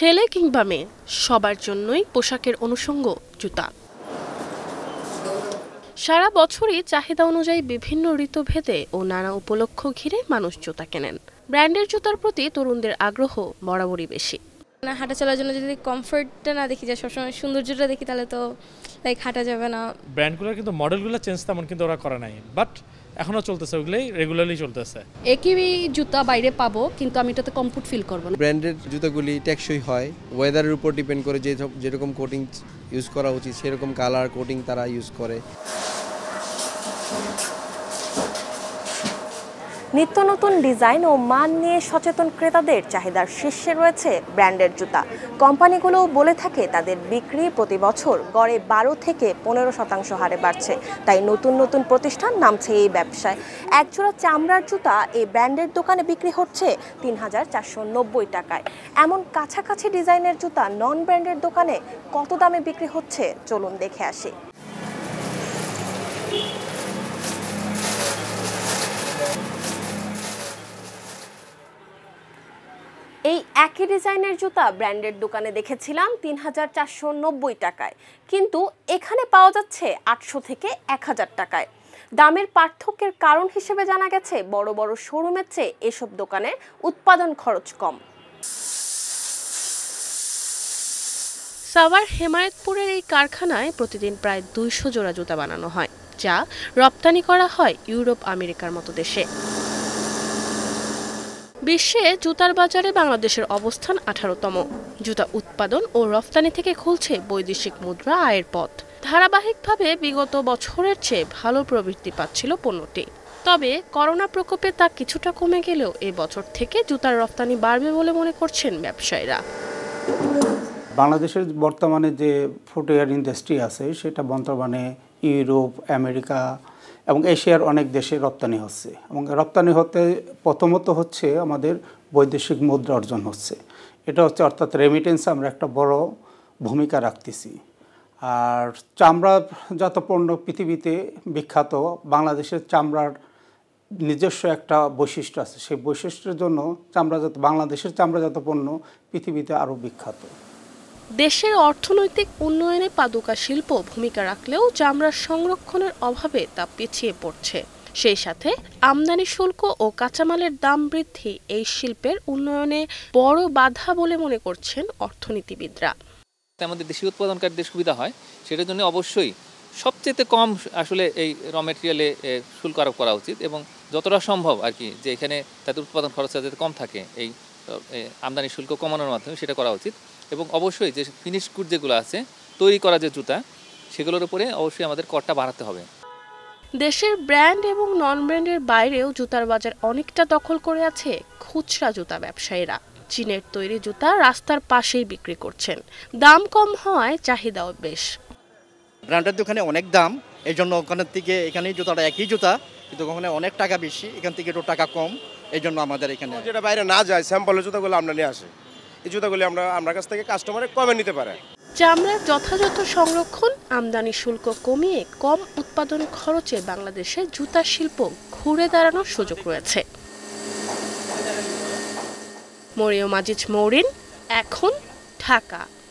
ছেলে কিংবা মেয়ে সবার জন্যই পোশাকের অনুষঙ্গ জুতা। সারা বছরই চাহিদা অনুযায়ী বিভিন্ন ঋতুভেদে ও নানা উপলক্ষ ঘিরে মানুষ জুতা কেনেন। ব্র্যান্ডের জুতার প্রতি তরুণদের আগ্রহ বরাবরই বেশি। হাঁটা চলার জন্য যদি কমফোর্টটা না দেখি, যে সবসময় সৌন্দর্যটা দেখি, তাহলে তো হাঁটা যাবে না। ব্র্যান্ডগুলোর কিন্তু মডেলগুলো চেঞ্জ তেমন কিন্তু ওরা করে নাই, বাট এখনো চলতেছে, ওগুলোই রেগুলারলি চলতেছে। একই জুতা বাইরে পাবো, কিন্তু আমি এটাতে কমফোর্ট ফিল করব না। ব্র্যান্ডের জুতাগুলি টেকসই হয়, ওয়েদারের উপর ডিপেন্ড করে, যেরকম কোটিং ইউজ করা উচিত সেরকম কালার কোটিং তারা ইউজ করে। নিত্য নতুন ডিজাইন ও মান নিয়ে সচেতন ক্রেতাদের চাহিদার শীর্ষে রয়েছে ব্র্যান্ডের জুতা। কোম্পানিগুলো বলে থাকে তাদের বিক্রি প্রতি বছর গড়ে 12 থেকে 15% হারে বাড়ছে। তাই নতুন নতুন প্রতিষ্ঠান নামছে এই ব্যবসায়। একজোড়া চামড়ার জুতা এই ব্র্যান্ডের দোকানে বিক্রি হচ্ছে 3490 টাকায়। এমন কাছাকাছি ডিজাইনের জুতা নন ব্র্যান্ডের দোকানে কত দামে বিক্রি হচ্ছে চলুন দেখে আসি। এই একই ডিজাইনের জুতা ব্র্যান্ডের দোকানে দেখেছিলাম 3490 টাকায়, কিন্তু এখানে পাওয়া যাচ্ছে 800 থেকে 1000 টাকায়। দামের পার্থক্যের কারণ হিসেবে জানা গেছে বড় বড় শোরুমের চেয়ে এসব দোকানের উৎপাদন খরচ কম। সাভার হেমায়েতপুরের এই কারখানায় প্রতিদিন প্রায় 200 জোড়া জুতা বানানো হয়, যা রপ্তানি করা হয় ইউরোপ আমেরিকার মতো দেশে। বিশ্বে জুতার বাজারে বাংলাদেশের অবস্থান 18তম। জুতা উৎপাদন ও রফতানি থেকে খুলছে বৈদেশিক মুদ্রা আয়ের পথ। ধারাবাহিকভাবে বিগত বছরের চেয়ে ভালো প্রবৃদ্ধি পাচ্ছিল পণ্যটি। তবে করোনা প্রকোপে তা কিছুটা কমে গেলেও এই বছর থেকে জুতার রফতানি বাড়বে বলে মনে করছেন ব্যবসায়ীরা। বাংলাদেশের বর্তমানে যে ফুটওয়্যার ইন্ডাস্ট্রি আছে সেটা বর্তমানে ইউরোপ, আমেরিকা এবং এশিয়ার অনেক দেশে রপ্তানি হচ্ছে, এবং রপ্তানি হতে প্রথমত হচ্ছে আমাদের বৈদেশিক মুদ্রা অর্জন হচ্ছে। এটা হচ্ছে অর্থাৎ রেমিটেন্সে আমরা একটা বড় ভূমিকা রাখতেছি। আর চামড়াজাত পণ্য পৃথিবীতে বিখ্যাত। বাংলাদেশের চামড়ার নিজস্ব একটা বৈশিষ্ট্য আছে, সেই বৈশিষ্ট্যের জন্য বাংলাদেশের চামড়াজাত পণ্য পৃথিবীতে আরও বিখ্যাত। দেশের অর্থনৈতিক উন্নয়নে পাদুকা শিল্প ভূমিকা রাখলেও চামড়ার সংরক্ষণের অভাবে তা পিছিয়ে পড়ছে। সেই সাথে আমদানি শুল্ক ও কাঁচামালের দাম বৃদ্ধি এই শিল্পের উন্নয়নে বড় বাধা বলে মনে করছেন অর্থনীতিবিদরা। আমাদের দেশীয় উৎপাদনকারীদের সুবিধা হয়, সেটার জন্য অবশ্যই সবচেয়ে কম আসলে এই র মেটেরিয়ালে শুল্ক আরোপ করা উচিত, এবং যতটা সম্ভব আর কি যে এখানে তাদের উৎপাদন খরচটা যাতে কম থাকে এই আমদানি শুল্ক কমানোর মাধ্যমে সেটা করা উচিত। এবং অবশ্যই যে ফিনিশ গুড যেগুলো আছে তৈরি করা যে জুতা, সেগুলোর উপরে অবশ্যই আমাদের করটা বাড়াতে হবে। দেশের ব্র্যান্ড এবং নন ব্র্যান্ডের বাইরেও জুতার বাজার অনেকটা দখল করে আছে খুচরা জুতা ব্যবসায়ীরা। চীনের তৈরি জুতা রাস্তার পাশেই বিক্রি করছেন। দাম কম হওয়ায় চাহিদাও বেশ। ব্র্যান্ডের দোকানে অনেক দাম, এই জন্য ওখানের থেকে এখানেই জুতাটা একই জুতা, কিন্তু ওখানে অনেক টাকা বেশি, এখান থেকে একটু টাকা কম, এই জন্য আমাদের এখানে যেটা বাইরে না যায় স্যাম্পলের জুতাগুলো আমরা নিয়ে আসি। এই জুতাগুলি আমরা কাছ থেকে কাস্টমারে কমে নিতে পারে। চামড়ার যথাযথ সংরক্ষণ, আমদানি শুল্ক কমিয়ে কম উৎপাদন খরচে বাংলাদেশে জুতা শিল্প ঘুরে দাঁড়ানোর সুযোগ রয়েছে। মরিয়ম আজিজ মৌরিন, এখন, ঢাকা।